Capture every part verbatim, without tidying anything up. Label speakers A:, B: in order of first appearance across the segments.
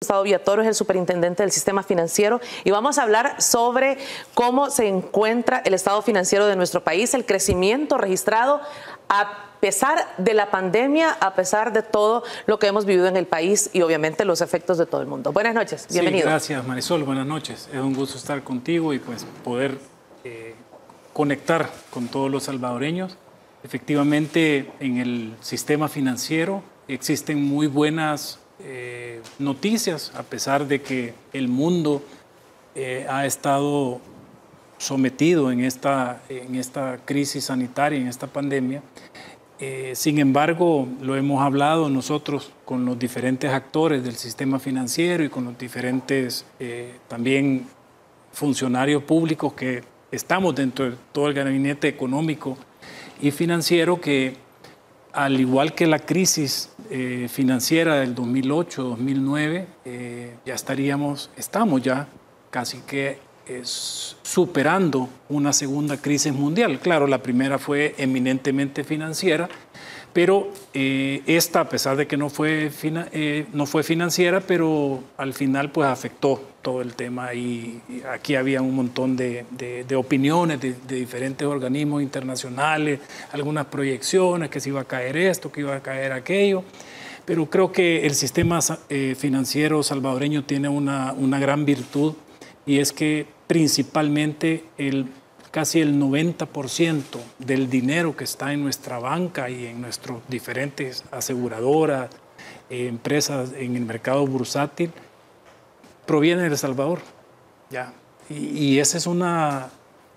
A: Gustavo Villatoro es el superintendente del sistema financiero y vamos a hablar sobre cómo se encuentra el estado financiero de nuestro país, el crecimiento registrado a pesar de la pandemia, a pesar de todo lo que hemos vivido en el país y obviamente los efectos de todo el mundo. Buenas noches, bienvenido.
B: Sí, gracias Marisol, buenas noches. Es un gusto estar contigo y pues poder eh, conectar con todos los salvadoreños. Efectivamente, en el sistema financiero existen muy buenas eh, noticias, a pesar de que el mundo eh, ha estado sometido en esta, en esta crisis sanitaria, en esta pandemia. Eh, sin embargo, lo hemos hablado nosotros con los diferentes actores del sistema financiero y con los diferentes eh, también funcionarios públicos que estamos dentro de todo el gabinete económico y financiero, que al igual que la crisis eh, financiera del dos mil ocho, dos mil nueve, eh, ya estaríamos, estamos ya casi que es superando una segunda crisis mundial. Claro, la primera fue eminentemente financiera, pero eh, esta, a pesar de que no fue, eh, no fue financiera, pero al final pues afectó todo el tema y, y aquí había un montón de, de, de opiniones de, de diferentes organismos internacionales, algunas proyecciones, que se iba a caer esto, que iba a caer aquello. Pero creo que el sistema eh, financiero salvadoreño tiene una, una gran virtud, y es que principalmente el, casi el noventa por ciento del dinero que está en nuestra banca y en nuestras diferentes aseguradoras, eh, empresas en el mercado bursátil, proviene de El Salvador. Ya. Y, y esa es una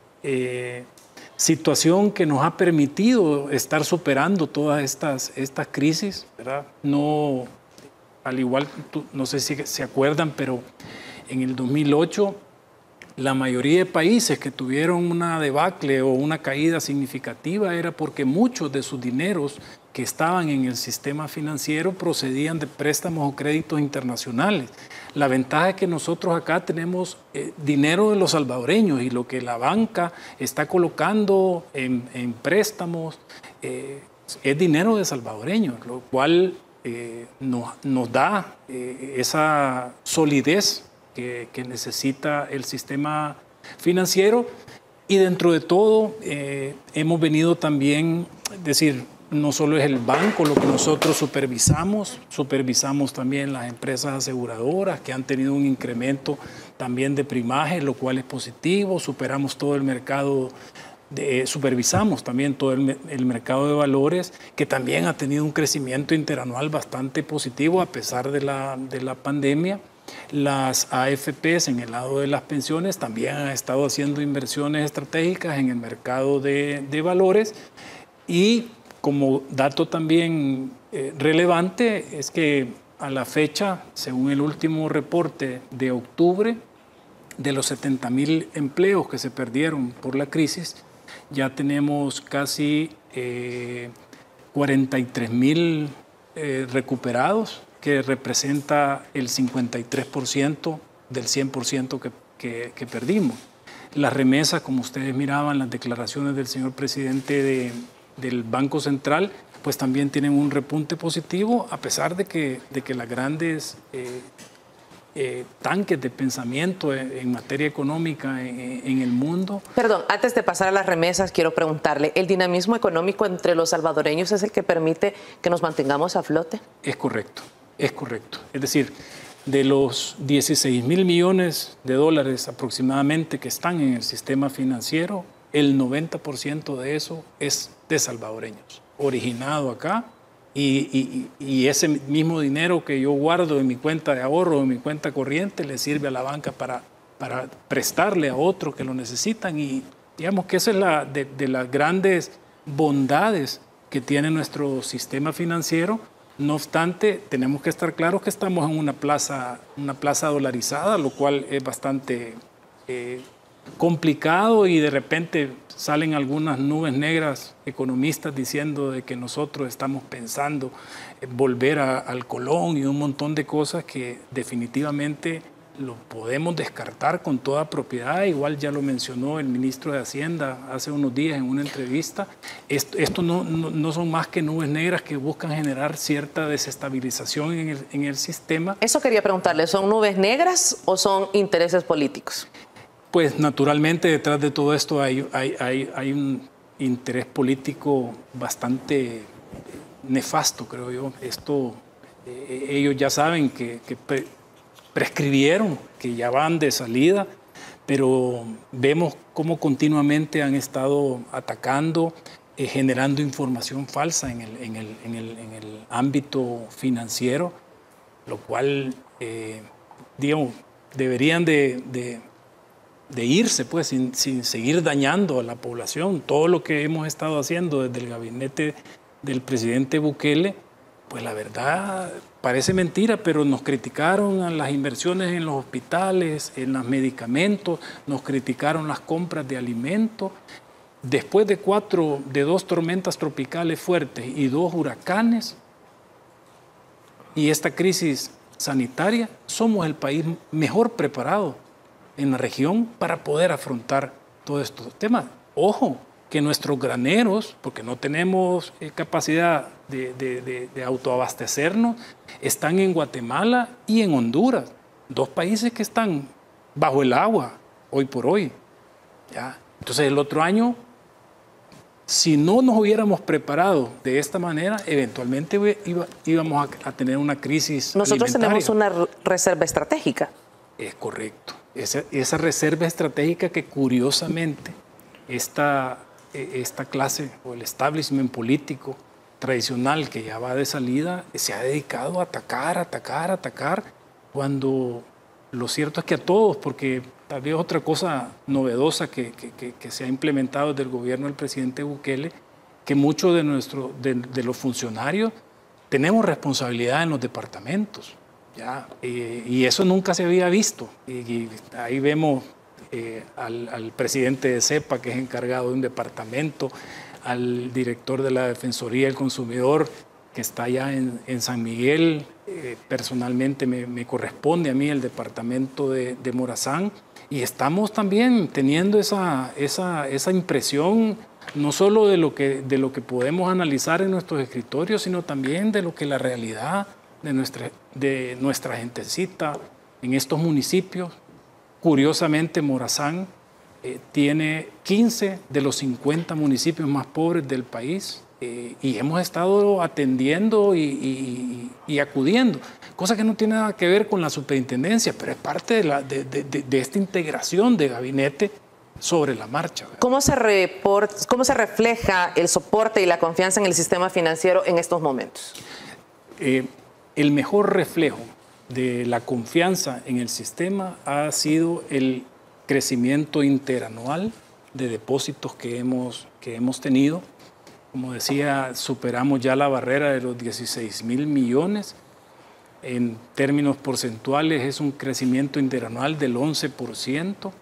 B: eh, situación que nos ha permitido estar superando todas estas, estas crisis, ¿verdad? No, al igual, tú, no sé si se acuerdan, pero en el dos mil ocho, la mayoría de países que tuvieron una debacle o una caída significativa era porque muchos de sus dineros que estaban en el sistema financiero procedían de préstamos o créditos internacionales. La ventaja es que nosotros acá tenemos eh, dinero de los salvadoreños, y lo que la banca está colocando en, en préstamos eh, es dinero de salvadoreños, lo cual eh, nos, nos da eh, esa solidez Que, que necesita el sistema financiero. Y dentro de todo eh, hemos venido también, es decir, no solo es el banco lo que nosotros supervisamos, supervisamos también las empresas aseguradoras que han tenido un incremento también de primaje, lo cual es positivo. Superamos todo el mercado, de, supervisamos también todo el, el mercado de valores, que también ha tenido un crecimiento interanual bastante positivo a pesar de la, de la pandemia. Las A F Pes en el lado de las pensiones también han estado haciendo inversiones estratégicas en el mercado de, de valores. Y como dato también eh, relevante es que a la fecha, según el último reporte de octubre, de los setenta mil empleos que se perdieron por la crisis, ya tenemos casi eh, cuarenta y tres mil eh, recuperados, que representa el cincuenta y tres por ciento del cien por ciento que, que, que perdimos. Las remesas, como ustedes miraban, las declaraciones del señor presidente de, del Banco Central, pues también tienen un repunte positivo, a pesar de que, de que las grandes eh, eh, tanques de pensamiento en, en materia económica en, en el mundo.
A: Perdón, antes de pasar a las remesas, quiero preguntarle, ¿el dinamismo económico entre los salvadoreños es el que permite que nos mantengamos a flote?
B: Es correcto. Es correcto. Es decir, de los dieciséis mil millones de dólares aproximadamente que están en el sistema financiero, el noventa por ciento de eso es de salvadoreños, originado acá, y, y, y ese mismo dinero que yo guardo en mi cuenta de ahorro, en mi cuenta corriente, le sirve a la banca para, para prestarle a otros que lo necesitan. Y digamos que esa es la de, de las grandes bondades que tiene nuestro sistema financiero. No obstante, tenemos que estar claros que estamos en una plaza, una plaza dolarizada, lo cual es bastante eh, complicado, y de repente salen algunas nubes negras economistas diciendo de que nosotros estamos pensando en volver a, al colón y un montón de cosas que definitivamente lo podemos descartar con toda propiedad. Igual ya lo mencionó el ministro de Hacienda hace unos días en una entrevista. Esto, esto no, no, no son más que nubes negras que buscan generar cierta desestabilización en el, en el sistema.
A: Eso quería preguntarle, ¿son nubes negras o son intereses políticos?
B: Pues naturalmente detrás de todo esto hay, hay, hay, hay un interés político bastante nefasto, creo yo. Esto, eh, ellos ya saben que, que pre, prescribieron, que ya van de salida, pero vemos cómo continuamente han estado atacando, eh, generando información falsa en el, en el, en el, en el ámbito financiero, lo cual, eh, digamos, deberían de, de, de irse, pues, sin, sin seguir dañando a la población. Todo lo que hemos estado haciendo desde el gabinete del presidente Bukele, pues la verdad parece mentira, pero nos criticaron a las inversiones en los hospitales, en los medicamentos, nos criticaron las compras de alimentos. Después de cuatro, de dos tormentas tropicales fuertes y dos huracanes y esta crisis sanitaria, somos el país mejor preparado en la región para poder afrontar todos estos temas. Ojo, que nuestros graneros, porque no tenemos eh, capacidad de, de, de, de autoabastecernos, están en Guatemala y en Honduras, dos países que están bajo el agua hoy por hoy. ¿Ya? Entonces el otro año, si no nos hubiéramos preparado de esta manera, eventualmente iba, íbamos a, a tener una crisis
A: Nosotros
B: alimentaria.
A: tenemos una reserva estratégica.
B: Es correcto. Esa, esa reserva estratégica que curiosamente esta, esta clase o el establishment político tradicional que ya va de salida se ha dedicado a atacar, atacar, atacar, cuando lo cierto es que a todos, porque tal vez otra cosa novedosa que, que, que, que se ha implementado desde el gobierno del presidente Bukele, que muchos de, nuestro, de, de los funcionarios tenemos responsabilidad en los departamentos. ¿Ya? Eh, y eso nunca se había visto. Y, y ahí vemos eh, al, al presidente de CEPA, que es encargado de un departamento, al director de la Defensoría del Consumidor, que está allá en, en San Miguel. Eh, personalmente me, me corresponde a mí el departamento de, de Morazán. Y estamos también teniendo esa, esa, esa impresión, no solo de lo, que, de lo que podemos analizar en nuestros escritorios, sino también de lo que la realidad de nuestra, de nuestra gentecita en estos municipios. Curiosamente, Morazán eh, tiene quince de los cincuenta municipios más pobres del país eh, y hemos estado atendiendo y, y, y acudiendo, cosa que no tiene nada que ver con la superintendencia, pero es parte de, la, de, de, de esta integración de gabinete sobre la marcha.
A: ¿Cómo se, report, ¿Cómo se refleja el soporte y la confianza en el sistema financiero en estos momentos?
B: Eh, El mejor reflejo de la confianza en el sistema ha sido el crecimiento interanual de depósitos que hemos, que hemos tenido. Como decía, superamos ya la barrera de los dieciséis mil millones. En términos porcentuales es un crecimiento interanual del once por ciento.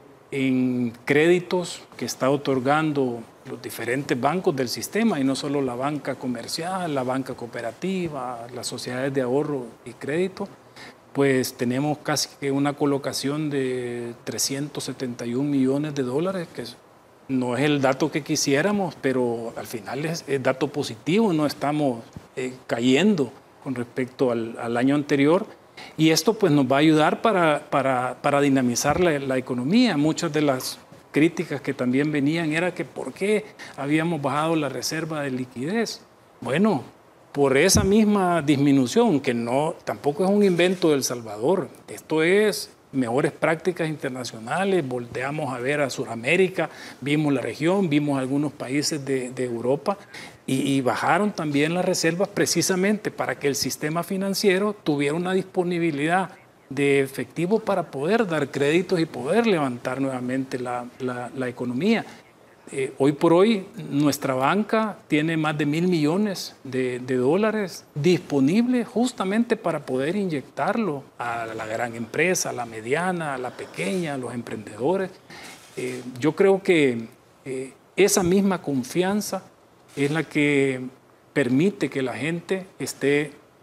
B: En créditos que está otorgando los diferentes bancos del sistema, y no solo la banca comercial, la banca cooperativa, las sociedades de ahorro y crédito, pues tenemos casi que una colocación de trescientos setenta y un millones de dólares, que no es el dato que quisiéramos, pero al final es, es dato positivo, no estamos eh, cayendo con respecto al, al año anterior. Y esto pues nos va a ayudar para, para, para dinamizar la, la economía. Muchas de las críticas que también venían era que por qué habíamos bajado la reserva de liquidez. Bueno, por esa misma disminución, que no, tampoco es un invento de El Salvador. Esto es mejores prácticas internacionales. Volteamos a ver a Sudamérica, vimos la región, vimos algunos países de, de Europa y, y bajaron también las reservas precisamente para que el sistema financiero tuviera una disponibilidad de efectivo para poder dar créditos y poder levantar nuevamente la, la, la economía. Eh, hoy por hoy nuestra banca tiene más de mil millones de, de dólares disponibles justamente para poder inyectarlo a la gran empresa, a la mediana, a la pequeña, a los emprendedores. Eh, yo creo que eh, esa misma confianza es la que permite que la gente esté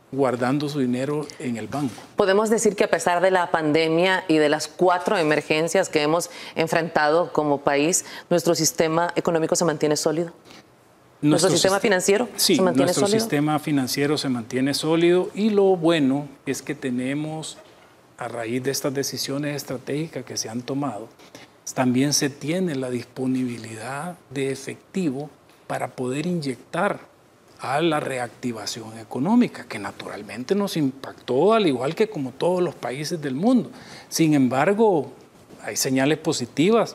B: guardando su dinero en el banco.
A: Podemos decir que a pesar de la pandemia y de las cuatro emergencias que hemos enfrentado como país, nuestro sistema económico se mantiene sólido. ¿Nuestro, ¿Nuestro sistema financiero
B: sí,
A: se mantiene
B: nuestro
A: sólido?
B: sistema financiero se mantiene sólido y lo bueno es que tenemos, a raíz de estas decisiones estratégicas que se han tomado, también se tiene la disponibilidad de efectivo para poder inyectar a la reactivación económica, que naturalmente nos impactó al igual que como todos los países del mundo. Sin embargo, hay señales positivas.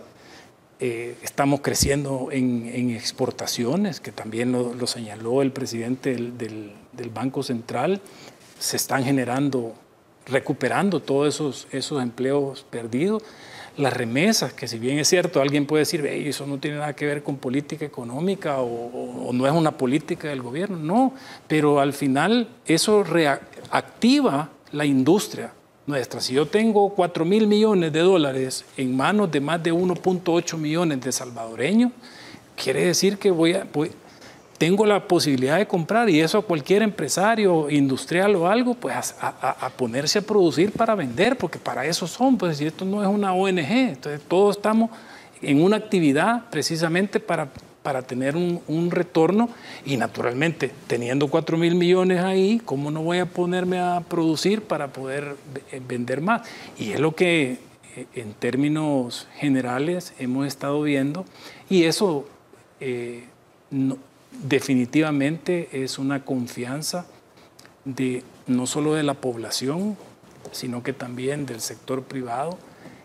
B: Eh, estamos creciendo en, en exportaciones, que también lo, lo señaló el presidente del, del, del Banco Central. Se están generando, recuperando todos esos, esos empleos perdidos. Las remesas, que si bien es cierto, alguien puede decir, hey, eso no tiene nada que ver con política económica o, o, o no es una política del gobierno. No, pero al final eso reactiva la industria nuestra. Si yo tengo cuatro mil millones de dólares en manos de más de uno punto ocho millones de salvadoreños, quiere decir que voy a, voy, tengo la posibilidad de comprar, y eso a cualquier empresario industrial o algo, pues a, a, a ponerse a producir para vender, porque para eso son, pues si esto no es una O N G, entonces todos estamos en una actividad precisamente para, para tener un, un retorno, y naturalmente teniendo cuatro mil millones ahí, ¿cómo no voy a ponerme a producir para poder vender más? Y es lo que en términos generales hemos estado viendo, y eso eh, no, definitivamente es una confianza de, no solo de la población, sino que también del sector privado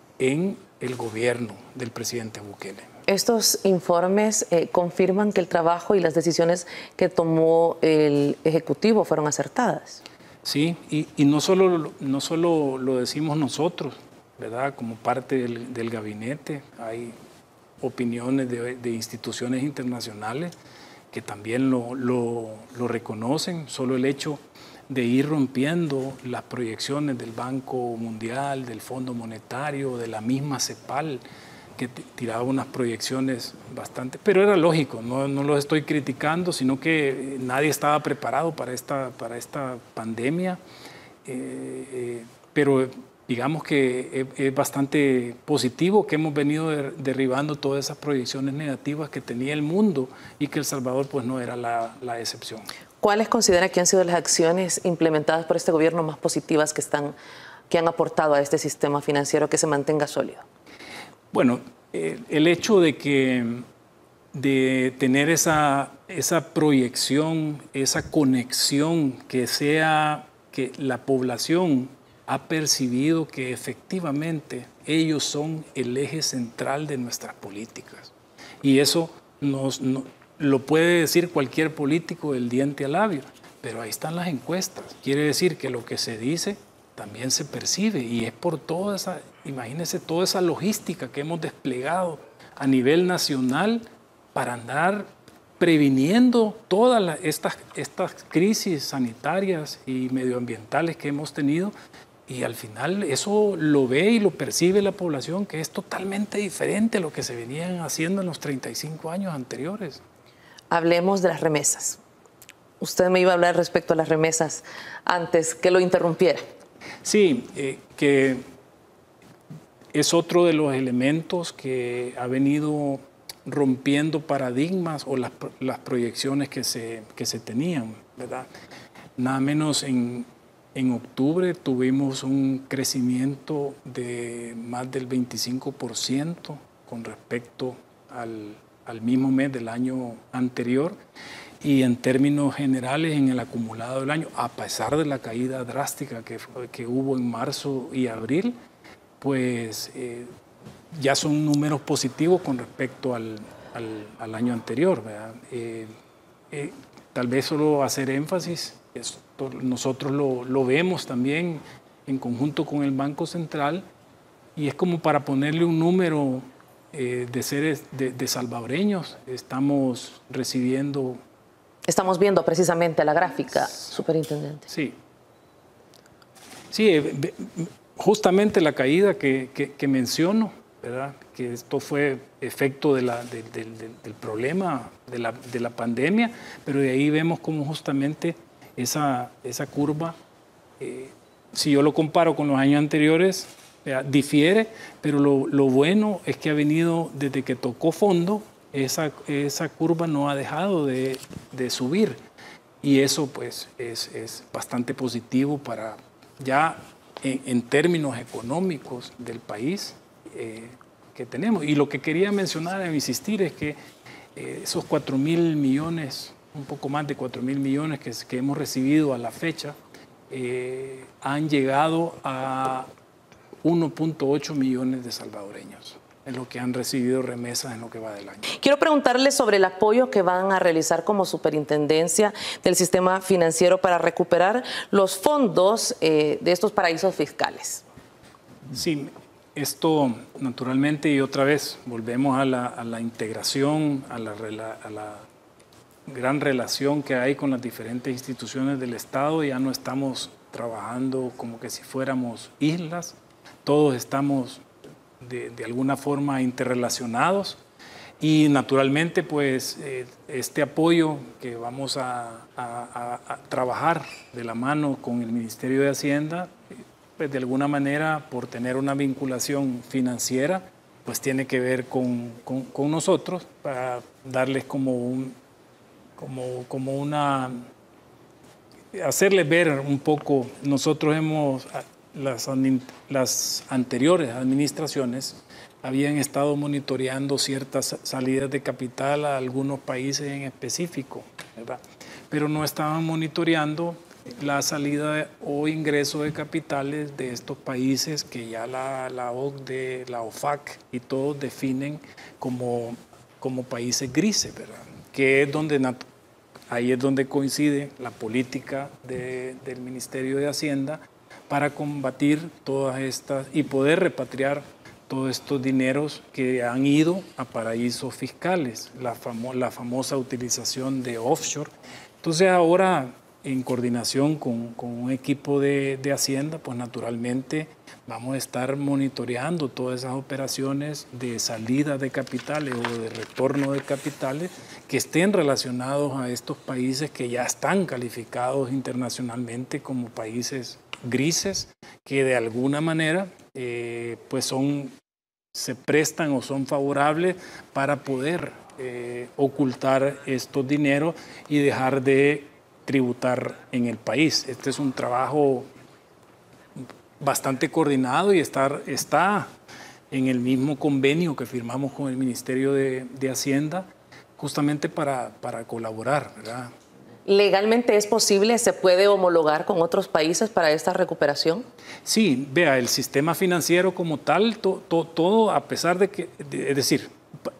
B: en el gobierno del presidente Bukele.
A: Estos informes eh, confirman que el trabajo y las decisiones que tomó el Ejecutivo fueron acertadas.
B: Sí, y, y no, solo, no solo lo decimos nosotros, ¿verdad? Como parte del, del gabinete, hay opiniones de, de instituciones internacionales que también lo, lo, lo reconocen. Solo el hecho de ir rompiendo las proyecciones del Banco Mundial, del Fondo Monetario, de la misma CEPAL, que tiraba unas proyecciones bastante, pero era lógico, no, no lo estoy criticando, sino que nadie estaba preparado para esta, para esta pandemia, eh, eh, pero digamos que es, es bastante positivo que hemos venido der, derribando todas esas proyecciones negativas que tenía el mundo, y que El Salvador pues no era la, la excepción.
A: ¿Cuáles considera que han sido las acciones implementadas por este gobierno más positivas que, están, que han aportado a este sistema financiero que se mantenga sólido?
B: Bueno, eh, el hecho de que de tener esa, esa proyección, esa conexión, que sea que la población ha percibido que efectivamente ellos son el eje central de nuestras políticas. Y eso nos, no, lo puede decir cualquier político del diente al labio, pero ahí están las encuestas. Quiere decir que lo que se dice también se percibe, y es por toda esa, imagínense, toda esa logística que hemos desplegado a nivel nacional para andar previniendo todas la, estas, estas crisis sanitarias y medioambientales que hemos tenido. Y al final eso lo ve y lo percibe la población, que es totalmente diferente a lo que se venían haciendo en los treinta y cinco años anteriores.
A: Hablemos de las remesas. Usted me iba a hablar respecto a las remesas antes que lo interrumpiera.
B: Sí, eh, que es otro de los elementos que ha venido rompiendo paradigmas o las, las proyecciones que se, que se tenían, ¿verdad? Nada menos en... En octubre tuvimos un crecimiento de más del veinticinco por ciento con respecto al, al mismo mes del año anterior, y en términos generales en el acumulado del año, a pesar de la caída drástica que, que hubo en marzo y abril, pues eh, ya son números positivos con respecto al, al, al año anterior, ¿verdad? Eh, eh, tal vez solo hacer énfasis, es, nosotros lo, lo vemos también en conjunto con el Banco Central, y es como para ponerle un número eh, de seres de, de salvadoreños. Estamos recibiendo...
A: Estamos viendo precisamente la gráfica, superintendente.
B: Sí. Sí, eh, justamente la caída que, que, que menciono, ¿verdad? Que esto fue efecto de la, de, de, de, del problema de la, de la pandemia, pero de ahí vemos cómo justamente esa, esa curva, eh, si yo lo comparo con los años anteriores, eh, difiere, pero lo, lo bueno es que ha venido desde que tocó fondo, esa, esa curva no ha dejado de, de subir. Y eso pues es, es bastante positivo para ya en, en términos económicos del país eh, que tenemos. Y lo que quería mencionar e insistir es que eh, esos cuatro mil millones, un poco más de cuatro mil millones que, que hemos recibido a la fecha, eh, han llegado a uno punto ocho millones de salvadoreños. Es lo que han recibido remesas en lo que va del año.
A: Quiero preguntarles sobre el apoyo que van a realizar como superintendencia del sistema financiero para recuperar los fondos eh, de estos paraísos fiscales.
B: Sí, esto naturalmente, y otra vez volvemos a la, a la integración, a la, a la gran relación que hay con las diferentes instituciones del Estado. Ya no estamos trabajando como que si fuéramos islas, todos estamos De, de alguna forma interrelacionados y naturalmente pues eh, este apoyo que vamos a, a, a, a trabajar de la mano con el Ministerio de Hacienda, pues de alguna manera por tener una vinculación financiera, pues tiene que ver con, con, con nosotros para darles como, un, como, como una, hacerles ver un poco, nosotros hemos... Las, las anteriores administraciones habían estado monitoreando ciertas salidas de capital a algunos países en específico, ¿verdad? Pero no estaban monitoreando la salida o ingreso de capitales de estos países que ya la, la O C D E, la O F A C y todos definen como, como países grises, ¿verdad? Que es donde, ahí es donde coincide la política de, del Ministerio de Hacienda para combatir todas estas y poder repatriar todos estos dineros que han ido a paraísos fiscales, la, famo, la famosa utilización de offshore. Entonces ahora, en coordinación con, con un equipo de, de Hacienda, pues naturalmente vamos a estar monitoreando todas esas operaciones de salida de capitales o de retorno de capitales que estén relacionados a estos países que ya están calificados internacionalmente como países grises, que de alguna manera eh, pues son, se prestan o son favorables para poder eh, ocultar estos dineros y dejar de tributar en el país. Este es un trabajo bastante coordinado y está, está en el mismo convenio que firmamos con el Ministerio de, de Hacienda justamente para, para colaborar, ¿verdad?
A: ¿Legalmente es posible, se puede homologar con otros países para esta recuperación?
B: Sí, vea, el sistema financiero como tal, to, to, todo a pesar de que, de, es decir,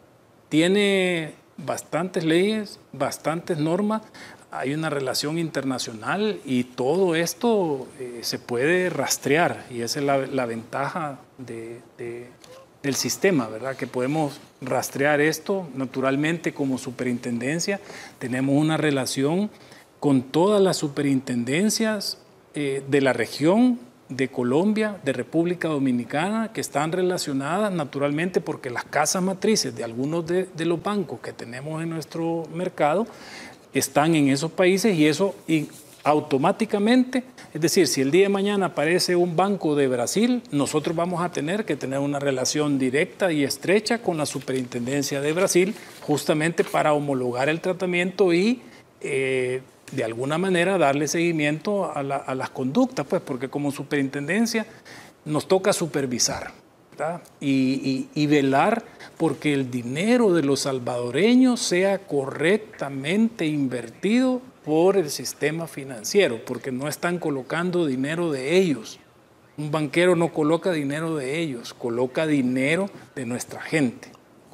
B: tiene bastantes leyes, bastantes normas, hay una relación internacional y todo esto eh, se puede rastrear y esa es la, la ventaja de, de, del sistema, ¿verdad? Que podemos rastrear esto. Naturalmente, como superintendencia tenemos una relación con todas las superintendencias eh, de la región, de Colombia, de República Dominicana, que están relacionadas naturalmente porque las casas matrices de algunos de, de los bancos que tenemos en nuestro mercado están en esos países y eso y automáticamente, es decir, si el día de mañana aparece un banco de Brasil, nosotros vamos a tener que tener una relación directa y estrecha con la Superintendencia de Brasil, justamente para homologar el tratamiento y eh, de alguna manera darle seguimiento a, la, a las conductas, pues, porque como superintendencia nos toca supervisar, ¿verdad? Y, y, y velar porque el dinero de los salvadoreños sea correctamente invertido por el sistema financiero, porque no están colocando dinero de ellos. Un banquero no coloca dinero de ellos, coloca dinero de nuestra gente.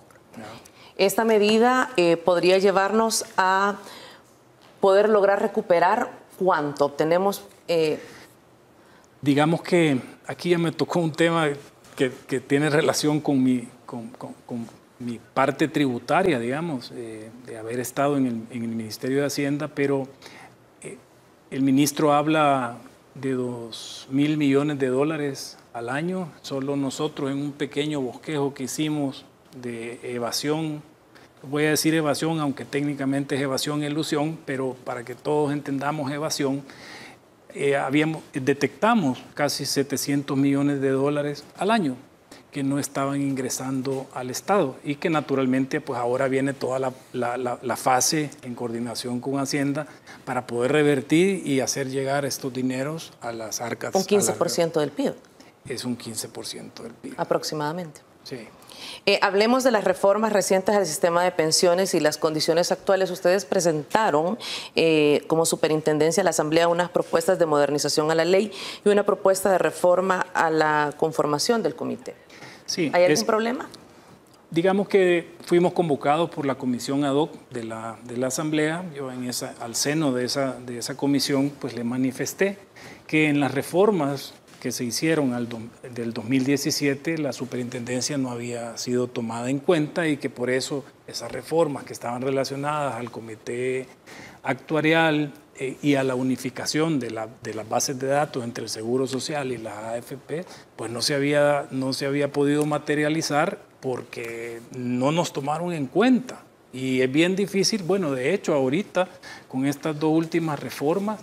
A: Esta medida eh, podría llevarnos a poder lograr recuperar cuánto obtenemos. Eh...
B: Digamos que aquí ya me tocó un tema que, que tiene relación con mi, con, con, con mi parte tributaria, digamos, eh, de haber estado en el, en el Ministerio de Hacienda, pero eh, el ministro habla de dos mil millones de dólares al año. Solo nosotros en un pequeño bosquejo que hicimos de evasión voy a decir evasión, aunque técnicamente es evasión e ilusión, pero para que todos entendamos evasión, eh, habíamos, detectamos casi setecientos millones de dólares al año que no estaban ingresando al Estado y que naturalmente pues ahora viene toda la, la, la, la fase en coordinación con Hacienda para poder revertir y hacer llegar estos dineros a las arcas.
A: Un quince por ciento del P I B.
B: Es un quince por ciento del P I B.
A: Aproximadamente.
B: Sí.
A: Eh, hablemos de las reformas recientes al sistema de pensiones y las condiciones actuales. Ustedes presentaron eh, como superintendencia a la Asamblea unas propuestas de modernización a la ley y una propuesta de reforma a la conformación del comité.
B: Sí,
A: ¿Hay algún
B: es,
A: problema?
B: Digamos que fuimos convocados por la comisión ad hoc de la, de la Asamblea. Yo en esa, al seno de esa, de esa comisión pues le manifesté que en las reformas que se hicieron al do, del dos mil diecisiete la superintendencia no había sido tomada en cuenta y que por eso esas reformas que estaban relacionadas al comité actuarial eh, y a la unificación de, la, de las bases de datos entre el Seguro Social y la A F P, pues no se había, no se había podido materializar porque no nos tomaron en cuenta. Y es bien difícil, bueno, de hecho ahorita con estas dos últimas reformas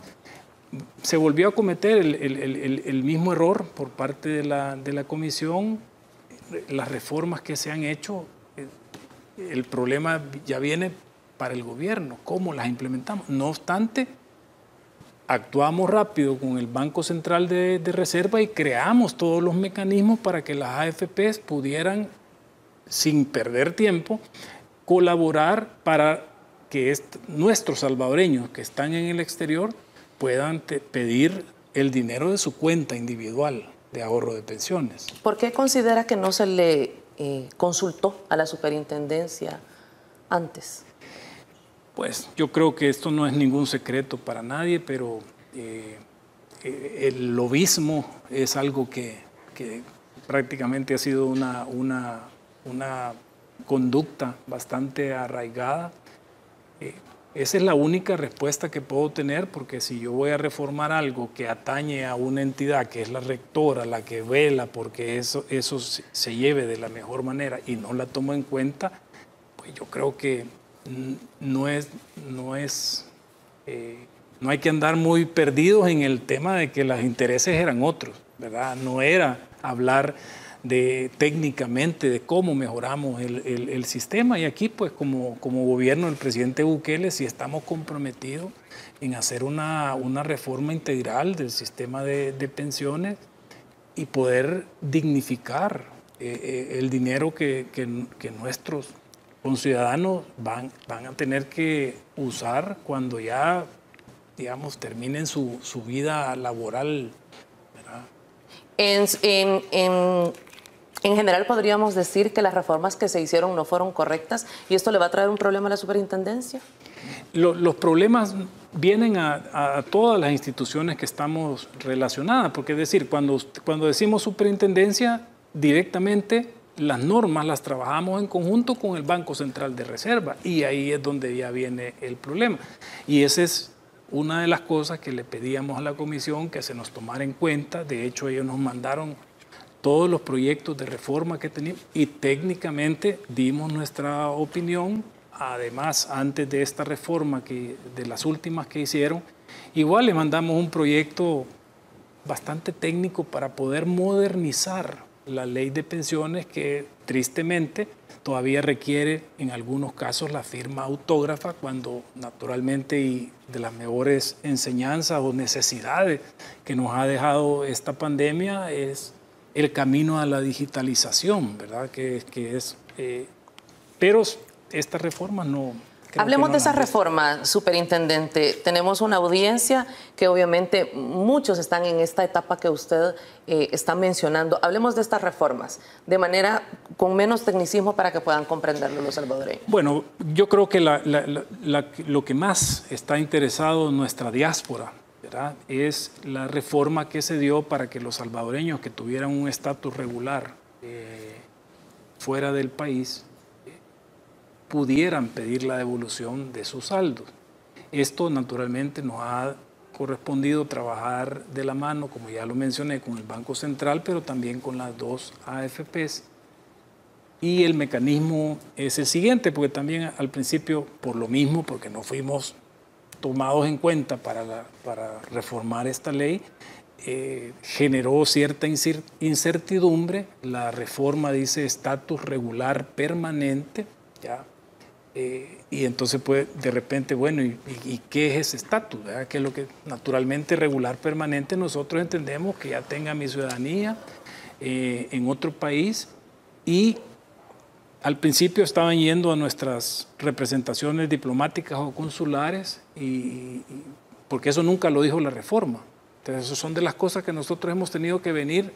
B: se volvió a cometer el, el, el, el mismo error por parte de la, de la comisión. Las reformas que se han hecho, el problema ya viene para el gobierno, cómo las implementamos. No obstante, actuamos rápido con el Banco Central de, de Reserva y creamos todos los mecanismos para que las A F Pes pudieran, sin perder tiempo, colaborar para que nuestros salvadoreños que están en el exterior puedan te, pedir el dinero de su cuenta individual de ahorro de pensiones.
A: ¿Por qué considera que no se le eh, consultó a la superintendencia antes?
B: Pues yo creo que esto no es ningún secreto para nadie, pero eh, el lobismo es algo que, que prácticamente ha sido una, una, una conducta bastante arraigada. Eh, esa es la única respuesta que puedo tener, porque si yo voy a reformar algo que atañe a una entidad que es la rectora, la que vela porque eso, eso se lleve de la mejor manera y no la tomo en cuenta, pues yo creo que no es, no es, eh, no hay que andar muy perdidos en el tema de que los intereses eran otros, ¿verdad? No era hablar de técnicamente de cómo mejoramos el, el, el sistema, y aquí pues como, como gobierno del presidente Bukele sí estamos comprometidos en hacer una, una reforma integral del sistema de, de pensiones y poder dignificar eh, el dinero que, que, que nuestros conciudadanos van, van a tener que usar cuando ya, digamos, terminen su, su vida laboral, ¿verdad?
A: En, en, en, en general podríamos decir que las reformas que se hicieron no fueron correctas y esto le va a traer un problema a la superintendencia.
B: Lo, los problemas vienen a, a todas las instituciones que estamos relacionadas, porque es decir, cuando, cuando decimos superintendencia, directamente las normas las trabajamos en conjunto con el Banco Central de Reserva y ahí es donde ya viene el problema. Y esa es una de las cosas que le pedíamos a la comisión que se nos tomara en cuenta. De hecho, ellos nos mandaron todos los proyectos de reforma que teníamos y técnicamente dimos nuestra opinión. Además, antes de esta reforma, que, de las últimas que hicieron, igual le mandamos un proyecto bastante técnico para poder modernizar la ley de pensiones que tristemente todavía requiere en algunos casos la firma autógrafa, cuando naturalmente y de las mejores enseñanzas o necesidades que nos ha dejado esta pandemia es el camino a la digitalización, ¿verdad? Que, que es, eh, pero estas reformas no...
A: Hablemos
B: no
A: de esa reforma, superintendente. Tenemos una audiencia que obviamente muchos están en esta etapa que usted eh, está mencionando. Hablemos de estas reformas de manera con menos tecnicismo para que puedan comprenderlo los salvadoreños.
B: Bueno, yo creo que la, la, la, la, lo que más está interesado en nuestra diáspora, ¿verdad?, es la reforma que se dio para que los salvadoreños que tuvieran un estatus regular eh, fuera del país pudieran pedir la devolución de sus saldos. Esto naturalmente nos ha correspondido trabajar de la mano, como ya lo mencioné, con el Banco Central, pero también con las dos A F Pes, y el mecanismo es el siguiente, porque también al principio, por lo mismo, porque no fuimos tomados en cuenta para, la, para reformar esta ley, eh, generó cierta incertidumbre. La reforma dice estatus regular permanente, ¿ya? Eh, y entonces pues de repente, bueno, ¿y, y qué es ese estatus? ¿Qué es lo que naturalmente regular permanente? Nosotros entendemos que ya tenga mi ciudadanía eh, en otro país, y al principio estaban yendo a nuestras representaciones diplomáticas o consulares, y, y, porque eso nunca lo dijo la reforma. Entonces, eso son de las cosas que nosotros hemos tenido que venir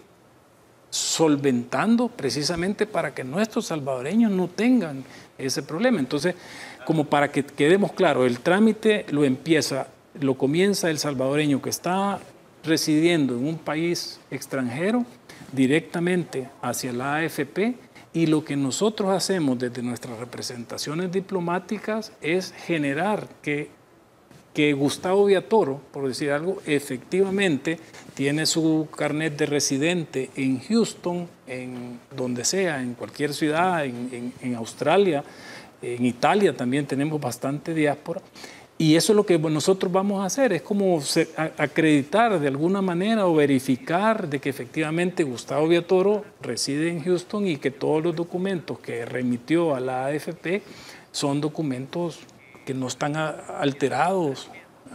B: solventando precisamente para que nuestros salvadoreños no tengan ese problema. Entonces, como para que quedemos claros, el trámite lo empieza, lo comienza el salvadoreño que está residiendo en un país extranjero directamente hacia la A F P, y lo que nosotros hacemos desde nuestras representaciones diplomáticas es generar que, que Gustavo Villatoro, por decir algo, efectivamente tiene su carnet de residente en Houston, en donde sea, en cualquier ciudad, en, en, en Australia, en Italia también tenemos bastante diáspora. Y eso es lo que nosotros vamos a hacer, es como acreditar de alguna manera o verificar de que efectivamente Gustavo Villatoro reside en Houston y que todos los documentos que remitió a la A F P son documentos que no están alterados.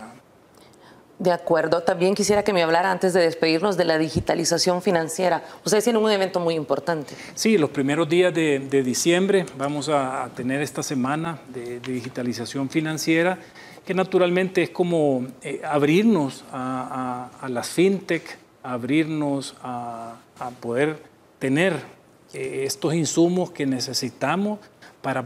A: De acuerdo. También quisiera que me hablara, antes de despedirnos, de la digitalización financiera. Ustedes tienen un evento muy importante.
B: Sí, los primeros días de, de diciembre vamos a, a tener esta semana de, de digitalización financiera, que naturalmente es como eh, abrirnos a, a, a las fintech, abrirnos a, a poder tener eh, estos insumos que necesitamos para,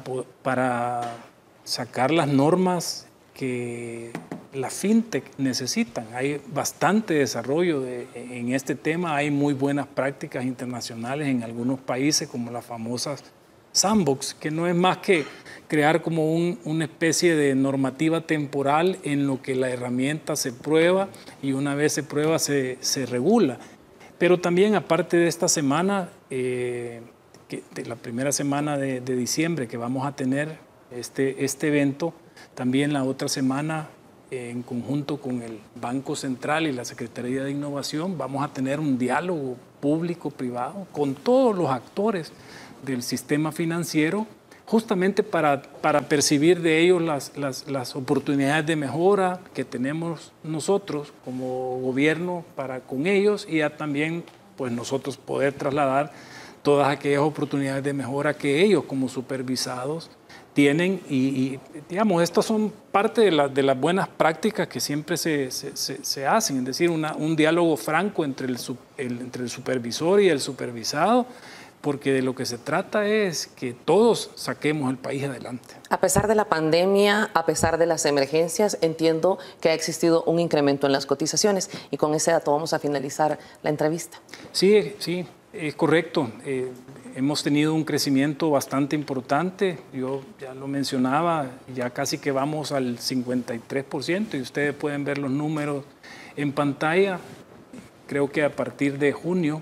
B: para sacar las normas que la fintech necesitan. Hay bastante desarrollo de, en este tema, hay muy buenas prácticas internacionales en algunos países, como las famosas sandbox, que no es más que crear como un, una especie de normativa temporal en lo que la herramienta se prueba, y una vez se prueba se, se regula. Pero también, aparte de esta semana, eh, que, de la primera semana de, de diciembre que vamos a tener este, este evento, también la otra semana, eh, en conjunto con el Banco Central y la Secretaría de Innovación, vamos a tener un diálogo público-privado con todos los actores del sistema financiero, justamente para, para percibir de ellos las, las, las oportunidades de mejora que tenemos nosotros como gobierno para con ellos, y ya también pues nosotros poder trasladar todas aquellas oportunidades de mejora que ellos como supervisados tienen. Y, y digamos, estas son parte de, la, de las buenas prácticas que siempre se, se, se, se hacen, es decir, una, un diálogo franco entre el, el, entre el supervisor y el supervisado, porque de lo que se trata es que todos saquemos el país adelante.
A: A pesar de la pandemia, a pesar de las emergencias, entiendo que ha existido un incremento en las cotizaciones, y con ese dato vamos a finalizar la entrevista.
B: Sí, sí, es correcto. Eh, hemos tenido un crecimiento bastante importante. Yo ya lo mencionaba, ya casi que vamos al cincuenta y tres por ciento, y ustedes pueden ver los números en pantalla. Creo que a partir de junio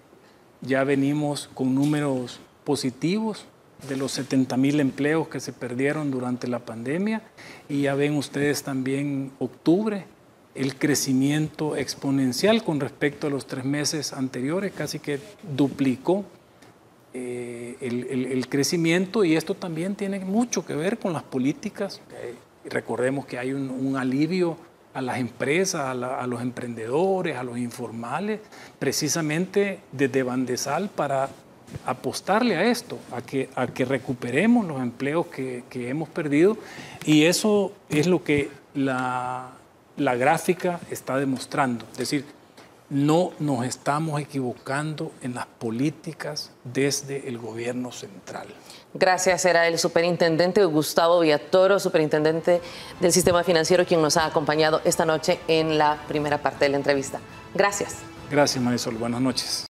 B: ya venimos con números positivos de los setenta mil empleos que se perdieron durante la pandemia, y ya ven ustedes también octubre, el crecimiento exponencial con respecto a los tres meses anteriores, casi que duplicó eh, el, el, el crecimiento, y esto también tiene mucho que ver con las políticas. Eh, recordemos que hay un, un alivio a las empresas, a, la, a los emprendedores, a los informales, precisamente desde Bandesal, para apostarle a esto, a que, a que recuperemos los empleos que, que hemos perdido, y eso es lo que la, la gráfica está demostrando. Es decir, no nos estamos equivocando en las políticas desde el gobierno central.
A: Gracias, era el superintendente Gustavo Villatoro, superintendente del sistema financiero, quien nos ha acompañado esta noche en la primera parte de la entrevista. Gracias.
B: Gracias, Marisol. Buenas noches.